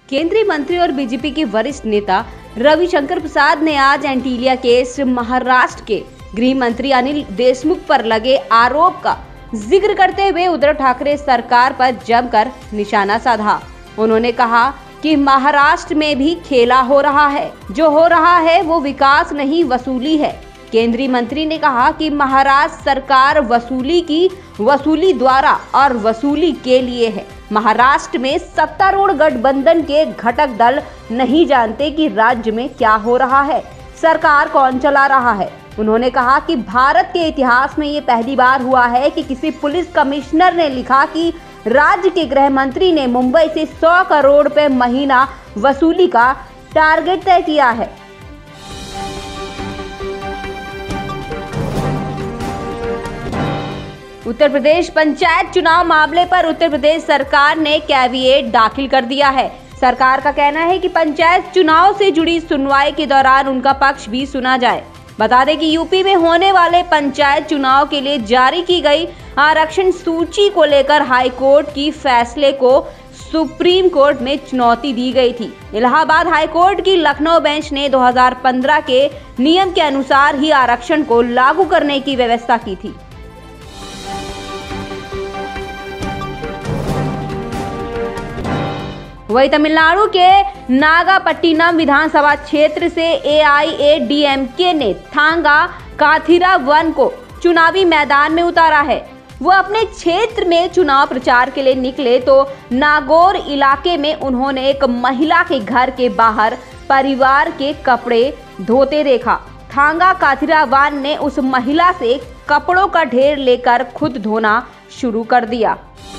केंद्रीय मंत्री और बीजेपी के वरिष्ठ नेता रविशंकर प्रसाद ने आज एंटीलिया केस महाराष्ट्र के गृह मंत्री अनिल देशमुख पर लगे आरोप का जिक्र करते हुए उद्धव ठाकरे सरकार पर जमकर निशाना साधा। उन्होंने कहा कि महाराष्ट्र में भी खेला हो रहा है, जो हो रहा है वो विकास नहीं वसूली है। केंद्रीय मंत्री ने कहा कि महाराष्ट्र सरकार वसूली द्वारा और वसूली के लिए है। महाराष्ट्र में सत्तारूढ़ गठबंधन के घटक दल नहीं जानते कि राज्य में क्या हो रहा है, सरकार कौन चला रहा है। उन्होंने कहा कि भारत के इतिहास में ये पहली बार हुआ है कि किसी पुलिस कमिश्नर ने लिखा कि राज्य के गृह मंत्री ने मुंबई से 100 करोड़ रुपए महीना वसूली का टारगेट तय किया है। उत्तर प्रदेश पंचायत चुनाव मामले पर उत्तर प्रदेश सरकार ने कैविएट दाखिल कर दिया है। सरकार का कहना है कि पंचायत चुनाव से जुड़ी सुनवाई के दौरान उनका पक्ष भी सुना जाए। बता दें कि यूपी में होने वाले पंचायत चुनाव के लिए जारी की गई आरक्षण सूची को लेकर हाई कोर्ट की फैसले को सुप्रीम कोर्ट में चुनौती दी गई थी। इलाहाबाद हाई कोर्ट की लखनऊ बेंच ने 2015 के नियम के अनुसार ही आरक्षण को लागू करने की व्यवस्था की थी। वही तमिलनाडु के नागापट्टिनम विधानसभा क्षेत्र से AIADMK ने थांगा काथिरावन को चुनावी मैदान में उतारा है। वो अपने क्षेत्र में चुनाव प्रचार के लिए निकले तो नागौर इलाके में उन्होंने एक महिला के घर के बाहर परिवार के कपड़े धोते देखा। थांगा काथिरावन ने उस महिला से कपड़ों का ढेर लेकर खुद धोना शुरू कर दिया।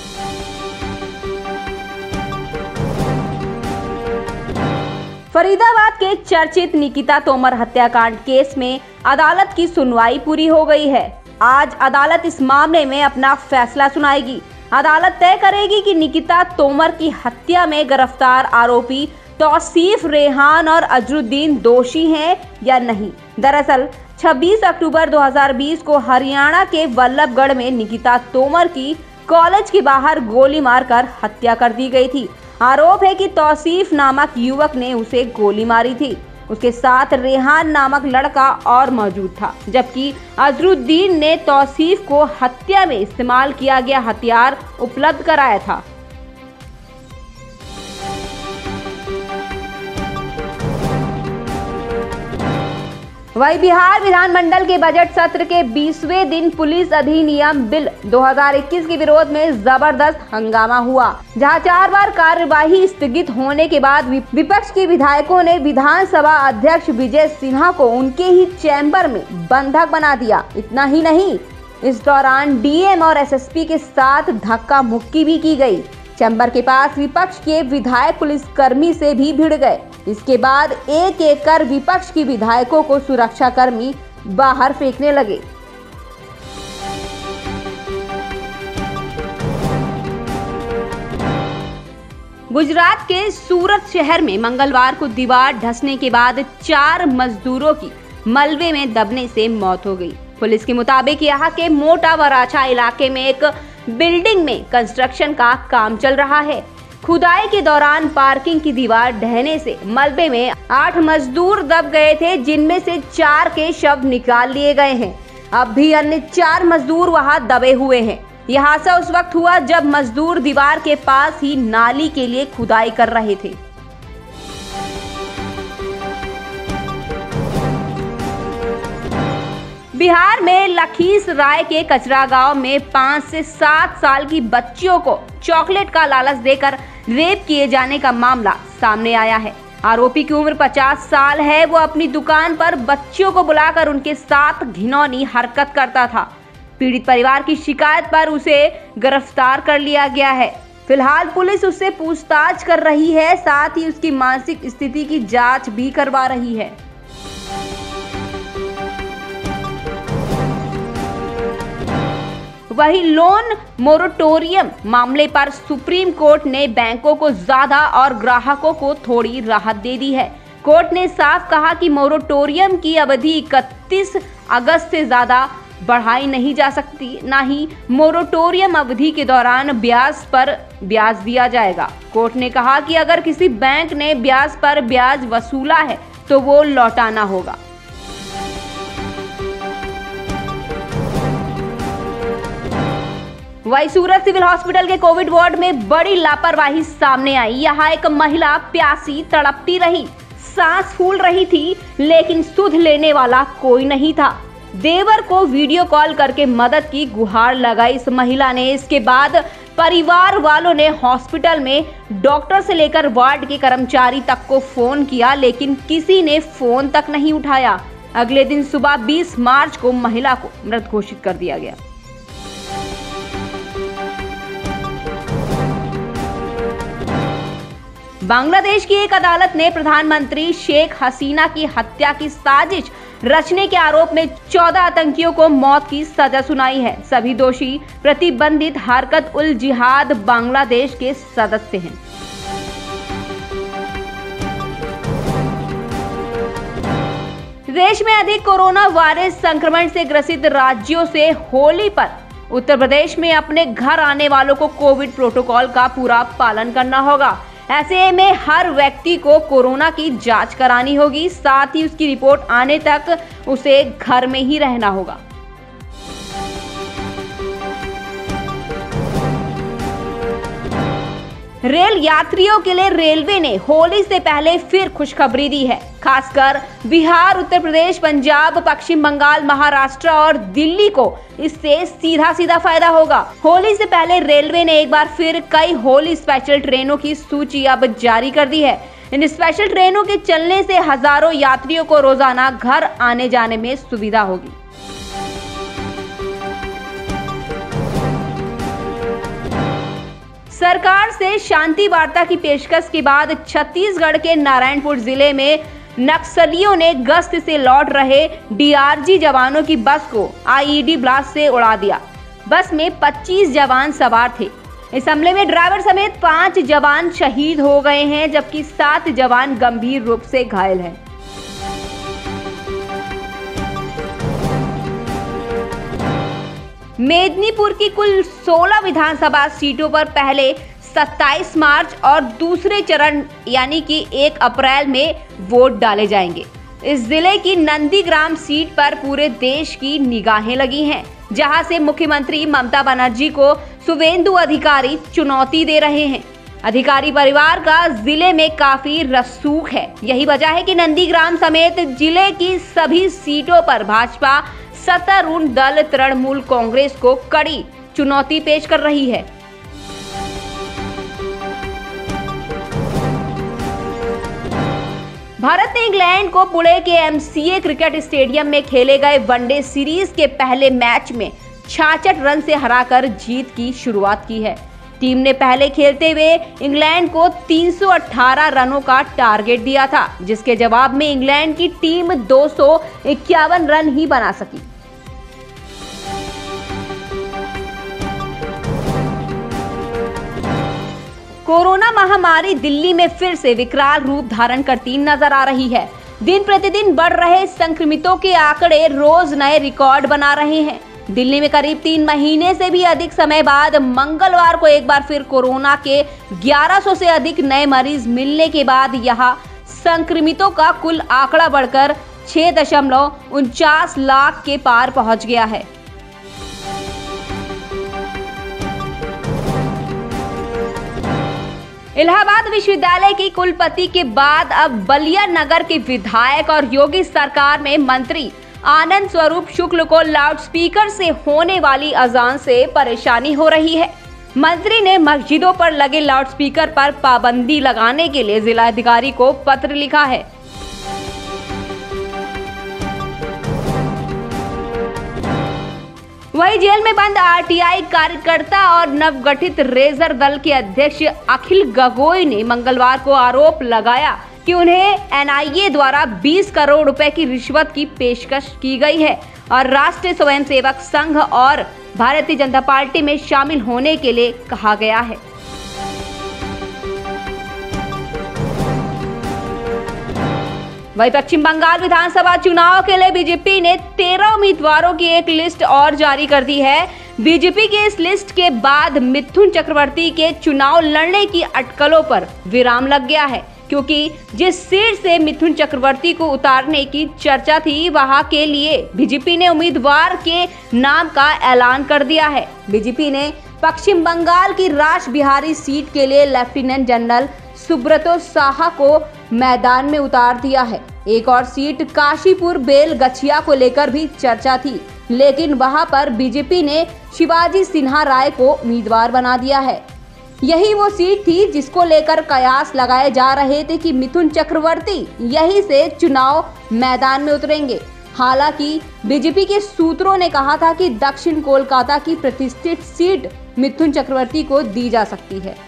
फरीदाबाद के चर्चित निकिता तोमर हत्याकांड केस में अदालत की सुनवाई पूरी हो गई है। आज अदालत इस मामले में अपना फैसला सुनाएगी। अदालत तय करेगी कि निकिता तोमर की हत्या में गिरफ्तार आरोपी तौसीफ रेहान और अजरुद्दीन दोषी हैं या नहीं। दरअसल 26 अक्टूबर 2020 को हरियाणा के वल्लभगढ़ में निकिता तोमर की कॉलेज के बाहर गोली मारकर हत्या कर दी गई थी। आरोप है कि तौसीफ नामक युवक ने उसे गोली मारी थी। उसके साथ रेहान नामक लड़का और मौजूद था, जबकि अजरुद्दीन ने तौसीफ को हत्या में इस्तेमाल किया गया हथियार उपलब्ध कराया था। वही बिहार विधानमंडल के बजट सत्र के 20वें दिन पुलिस अधिनियम बिल 2021 के विरोध में जबरदस्त हंगामा हुआ, जहां 4 बार कार्यवाही स्थगित होने के बाद विपक्ष के विधायकों ने विधानसभा अध्यक्ष विजय सिन्हा को उनके ही चैम्बर में बंधक बना दिया। इतना ही नहीं, इस दौरान डीएम और एसएसपी के साथ धक्का मुक्की भी की गई। चैम्बर के पास विपक्ष के विधायक पुलिसकर्मी से भी भिड़ गए। इसके बाद एक एक कर विपक्ष के विधायकों को सुरक्षाकर्मी बाहर फेंकने लगे। गुजरात के सूरत शहर में मंगलवार को दीवार धंसने के बाद 4 मजदूरों की मलबे में दबने से मौत हो गई। पुलिस के मुताबिक यहाँ के मोटा वराछा इलाके में एक बिल्डिंग में कंस्ट्रक्शन का काम चल रहा है। खुदाई के दौरान पार्किंग की दीवार ढहने से मलबे में 8 मजदूर दब गए थे, जिनमें से 4 के शव निकाल लिए गए हैं। अब भी अन्य 4 मजदूर वहां दबे हुए हैं। यह हादसा उस वक्त हुआ जब मजदूर दीवार के पास ही नाली के लिए खुदाई कर रहे थे। बिहार में लखीसराय के कचरा गांव में 5 से 7 साल की बच्चियों को चॉकलेट का लालच देकर रेप किए जाने का मामला सामने आया है। आरोपी की उम्र 50 साल है। वो अपनी दुकान पर बच्चियों को बुलाकर उनके साथ घिनौनी हरकत करता था। पीड़ित परिवार की शिकायत पर उसे गिरफ्तार कर लिया गया है। फिलहाल पुलिस उससे पूछताछ कर रही है, साथ ही उसकी मानसिक स्थिति की जांच भी करवा रही है। वही लोन मोरेटोरियम मामले पर सुप्रीम कोर्ट ने बैंकों को ज्यादा और ग्राहकों को थोड़ी राहत दे दी है। कोर्ट ने साफ कहा कि मोरेटोरियम की अवधि 31 अगस्त से ज्यादा बढ़ाई नहीं जा सकती, ना ही मोरेटोरियम अवधि के दौरान ब्याज पर ब्याज दिया जाएगा। कोर्ट ने कहा कि अगर किसी बैंक ने ब्याज पर ब्याज वसूला है तो वो लौटाना होगा। वहीं सूरत सिविल हॉस्पिटल के कोविड वार्ड में बड़ी लापरवाही सामने आई। यहाँ एक महिला प्यासी तड़पती रही, सांस फूल रही थी, लेकिन सुध लेने वाला कोई नहीं था। देवर को वीडियो कॉल करके मदद की गुहार लगाई इस महिला ने। इसके बाद परिवार वालों ने हॉस्पिटल में डॉक्टर से लेकर वार्ड के कर्मचारी तक को फोन किया, लेकिन किसी ने फोन तक नहीं उठाया। अगले दिन सुबह 20 मार्च को महिला को मृत घोषित कर दिया गया। बांग्लादेश की एक अदालत ने प्रधानमंत्री शेख हसीना की हत्या की साजिश रचने के आरोप में 14 आतंकियों को मौत की सजा सुनाई है। सभी दोषी प्रतिबंधित हरकत उल जिहाद बांग्लादेश के सदस्य हैं। देश में अधिक कोरोना वायरस संक्रमण से ग्रसित राज्यों से होली पर उत्तर प्रदेश में अपने घर आने वालों को कोविड प्रोटोकॉल का पूरा पालन करना होगा। ऐसे में हर व्यक्ति को कोरोना की जांच करानी होगी, साथ ही उसकी रिपोर्ट आने तक उसे घर में ही रहना होगा। रेल यात्रियों के लिए रेलवे ने होली से पहले फिर खुशखबरी दी है। खासकर बिहार, उत्तर प्रदेश, पंजाब, पश्चिम बंगाल, महाराष्ट्र और दिल्ली को इससे सीधा फायदा होगा। होली से पहले रेलवे ने एक बार फिर कई होली स्पेशल ट्रेनों की सूची अब जारी कर दी है। इन स्पेशल ट्रेनों के चलने से हजारों यात्रियों को रोजाना घर आने जाने में सुविधा होगी। सरकार से शांति वार्ता की पेशकश के बाद छत्तीसगढ़ के नारायणपुर जिले में नक्सलियों ने गश्त से लौट रहे डीआरजी जवानों की बस को आईईडी ब्लास्ट से उड़ा दिया। बस में 25 जवान सवार थे। इस हमले में ड्राइवर समेत 5 जवान शहीद हो गए हैं, जबकि 7 जवान गंभीर रूप से घायल हैं। मेदिनीपुर की कुल 16 विधानसभा सीटों पर पहले 27 मार्च और दूसरे चरण यानी कि 1 अप्रैल में वोट डाले जाएंगे। इस जिले की नंदीग्राम सीट पर पूरे देश की निगाहें लगी हैं, जहां से मुख्यमंत्री ममता बनर्जी को शुवेंदु अधिकारी चुनौती दे रहे हैं। अधिकारी परिवार का जिले में काफी रसूख है। यही वजह है कि नंदीग्राम समेत जिले की सभी सीटों पर भाजपा सत्तारूढ़ दल तृणमूल कांग्रेस को कड़ी चुनौती पेश कर रही है। भारत ने इंग्लैंड को पुणे के एमसीए क्रिकेट स्टेडियम में खेले गए वनडे सीरीज के पहले मैच में 66 रन से हराकर जीत की शुरुआत की है। टीम ने पहले खेलते हुए इंग्लैंड को 318 रनों का टारगेट दिया था, जिसके जवाब में इंग्लैंड की टीम 251 रन ही बना सकी। कोरोना महामारी दिल्ली में फिर से विकराल रूप धारण करती नजर आ रही है। दिन प्रतिदिन बढ़ रहे संक्रमितों के आंकड़े रोज नए रिकॉर्ड बना रहे हैं। दिल्ली में करीब 3 महीने से भी अधिक समय बाद मंगलवार को एक बार फिर कोरोना के 1100 से अधिक नए मरीज मिलने के बाद यहां संक्रमितों का कुल आंकड़ा बढ़कर 6.49 लाख के पार पहुंच गया है। इलाहाबाद विश्वविद्यालय की कुलपति के बाद अब बलिया नगर के विधायक और योगी सरकार में मंत्री आनंद स्वरूप शुक्ल को लाउडस्पीकर से होने वाली अजान से परेशानी हो रही है। मंत्री ने मस्जिदों पर लगे लाउडस्पीकर पर पाबंदी लगाने के लिए जिलाधिकारी को पत्र लिखा है। वहीं जेल में बंद आरटीआई कार्यकर्ता और नवगठित रेजर दल के अध्यक्ष अखिल गगोई ने मंगलवार को आरोप लगाया कि उन्हें एनआईए द्वारा 20 करोड़ रुपए की रिश्वत की पेशकश की गई है और राष्ट्रीय स्वयंसेवक संघ और भारतीय जनता पार्टी में शामिल होने के लिए कहा गया है। वहीं पश्चिम बंगाल विधानसभा चुनाव के लिए बीजेपी ने 13 उम्मीदवारों की एक लिस्ट और जारी कर दी है। बीजेपी की इस लिस्ट के बाद मिथुन चक्रवर्ती के चुनाव लड़ने की अटकलों पर विराम लग गया है, क्योंकि जिस सीट से मिथुन चक्रवर्ती को उतारने की चर्चा थी वहां के लिए बीजेपी ने उम्मीदवार के नाम का ऐलान कर दिया है। बीजेपी ने पश्चिम बंगाल की राज बिहारी सीट के लिए लेफ्टिनेंट जनरल सुब्रतो साहा को मैदान में उतार दिया है। एक और सीट काशीपुर बेलगछिया को लेकर भी चर्चा थी, लेकिन वहां पर बीजेपी ने शिवाजी सिन्हा राय को उम्मीदवार बना दिया है। यही वो सीट थी जिसको लेकर कयास लगाए जा रहे थे कि मिथुन चक्रवर्ती यहीं से चुनाव मैदान में उतरेंगे। हालांकि बीजेपी के सूत्रों ने कहा था कि दक्षिण कोलकाता की प्रतिष्ठित सीट मिथुन चक्रवर्ती को दी जा सकती है।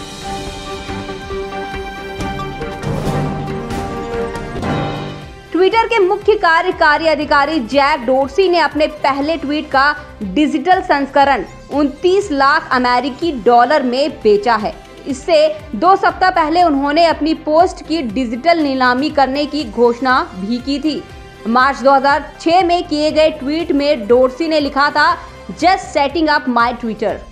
ट्विटर के मुख्य कार्यकारी अधिकारी जैक डोर्सी ने अपने पहले ट्वीट का डिजिटल संस्करण 29 लाख अमेरिकी डॉलर में बेचा है। इससे 2 सप्ताह पहले उन्होंने अपनी पोस्ट की डिजिटल नीलामी करने की घोषणा भी की थी। मार्च 2006 में किए गए ट्वीट में डोर्सी ने लिखा था, just setting up my Twitter.